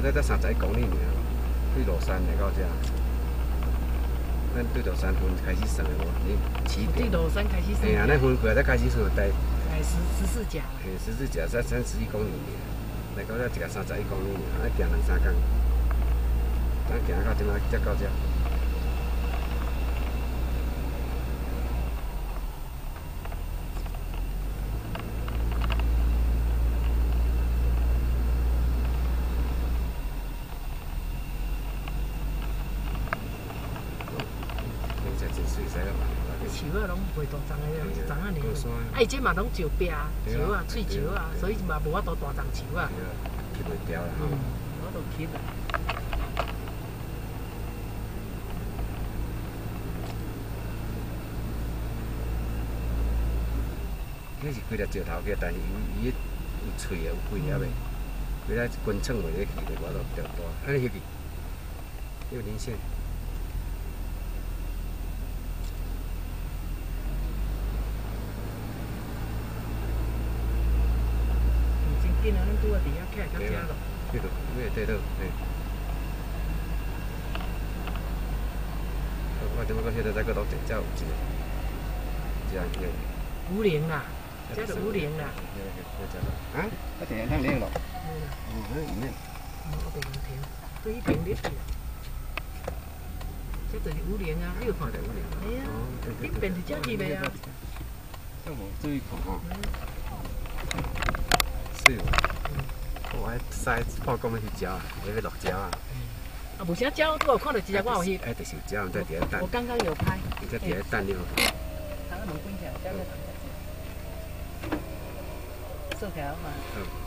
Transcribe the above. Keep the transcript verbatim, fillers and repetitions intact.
这才三十一公里尔，对落山来到这。咱对落山分开始算的无？你起点。 对落山开始算。 哎呀，咱分开才开始算带。 哎，十十四甲。 哎，十四甲才三十一公里尔，来到这一个三十一公里尔，啊行两三工，咱行到即摆才到这。 树啊，拢袂大丛的，一丛啊尔。啊，伊这嘛拢石壁树啊，碎树啊，所以嘛无法度大丛树啊。 吸袂掉啦。嗯， 我都吸啦。 迄是几粒石头去，但是伊伊有喙的，有几粒的，几粒根撑袂咧去，我都比较大。安尼翕去，有零线。 紧啊，咱拄啊伫遐徛到遮咯。 对头，对对头，对。我点仔到迄个再搁落地，才有一个，这样个。 五零啦，这是五零啦。 啊？我停通零咯。嗯，那里面。 我袂用停，对迄边入去。这就是五零啊，你有看到五零？哎呀，你边是遮去袂啊？ 这无注意看吼。 是哦，我爱晒看讲要去食啊，要要落脚啊。 啊，无啥鸟，我有看到一只，我有翕。 哎，就是有鸟在伫遐等。 我刚刚有拍。 伊在伫遐等你哦。 躺在门关起来，叫他躺下。坐起来嘛。嗯。